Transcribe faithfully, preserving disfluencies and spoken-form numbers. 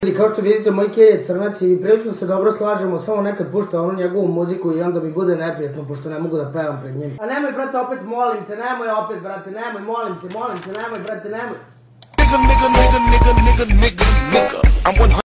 Kao što vidite, moj Kje je crnac i prilično se dobro slažemo, samo nekad pušta onu njegovu muziku i onda mi bude neprijatno, pošto ne mogu da pevam pred njim. A nemoj, brate, opet, molim te, nemoj opet, brate, nemoj, molim te, molim te, nemoj, brate, nemoj. Nigga, nigga, nigga, nigga, nigga, nigga, nigga, I'm one hundred